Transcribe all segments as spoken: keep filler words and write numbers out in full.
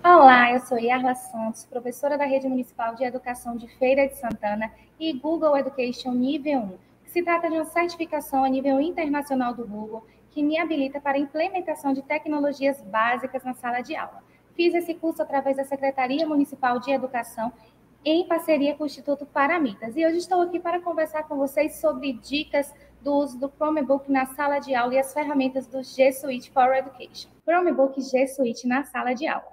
Olá, eu sou Yarla Santos, professora da Rede Municipal de Educação de Feira de Santana e Google Education Nível um. Se trata de uma certificação a nível internacional do Google que me habilita para a implementação de tecnologias básicas na sala de aula. Fiz esse curso através da Secretaria Municipal de Educação em parceria com o Instituto Paramitas. E hoje estou aqui para conversar com vocês sobre dicas do uso do Chromebook na sala de aula e as ferramentas do G Suite for Education. Chromebook G Suite na sala de aula.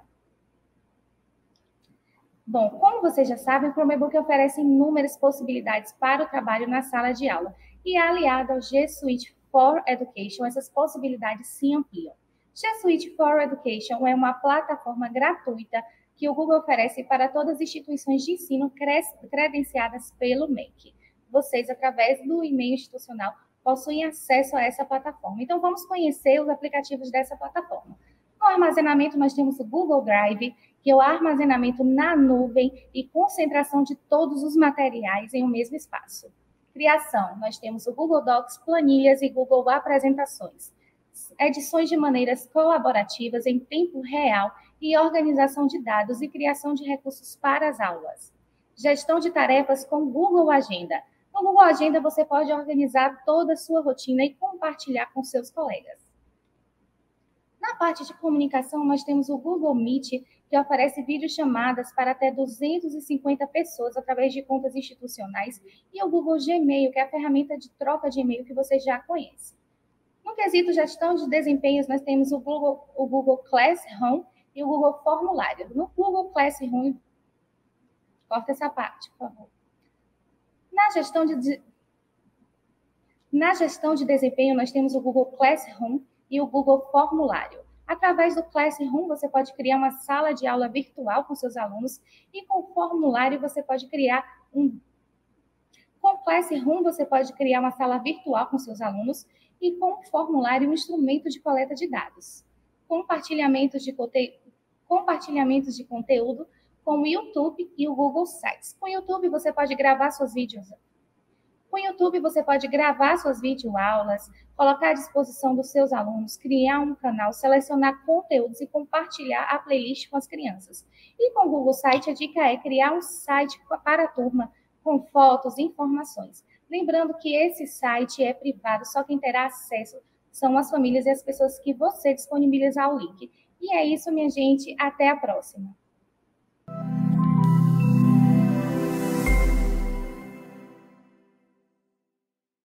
Bom, como vocês já sabem, o Chromebook oferece inúmeras possibilidades para o trabalho na sala de aula e, aliado ao G Suite for Education, essas possibilidades se ampliam. G Suite for Education é uma plataforma gratuita que o Google oferece para todas as instituições de ensino credenciadas pelo M E C. Vocês, através do e-mail institucional, possuem acesso a essa plataforma. Então, vamos conhecer os aplicativos dessa plataforma. No armazenamento, nós temos o Google Drive, que é o armazenamento na nuvem e concentração de todos os materiais em um mesmo espaço. Criação, nós temos o Google Docs, planilhas e Google Apresentações. Edições de maneiras colaborativas em tempo real e organização de dados e criação de recursos para as aulas. Gestão de tarefas com Google Agenda. No Google Agenda, você pode organizar toda a sua rotina e compartilhar com seus colegas. Na parte de comunicação, nós temos o Google Meet, que oferece videochamadas para até duzentas e cinquenta pessoas através de contas institucionais, e o Google Gmail, que é a ferramenta de troca de e-mail que vocês já conhecem. No quesito gestão de desempenhos, nós temos o Google, o Google Classroom e o Google Formulário. No Google Classroom, corta essa parte, por favor. Na gestão de, na gestão de desempenho, nós temos o Google Classroom e o Google Formulário. Através do Classroom, você pode criar uma sala de aula virtual com seus alunos e com o formulário você pode criar um... Com o Classroom, você pode criar uma sala virtual com seus alunos e com o formulário, um instrumento de coleta de dados. Compartilhamentos de, conte... Compartilhamentos de conteúdo com o YouTube e o Google Sites. Com o YouTube, você pode gravar seus vídeos. Com o YouTube, você pode gravar suas videoaulas, colocar à disposição dos seus alunos, criar um canal, selecionar conteúdos e compartilhar a playlist com as crianças. E com o Google Site, a dica é criar um site para a turma com fotos e informações. Lembrando que esse site é privado, só quem terá acesso são as famílias e as pessoas que você disponibilizar o link. E é isso, minha gente. Até a próxima.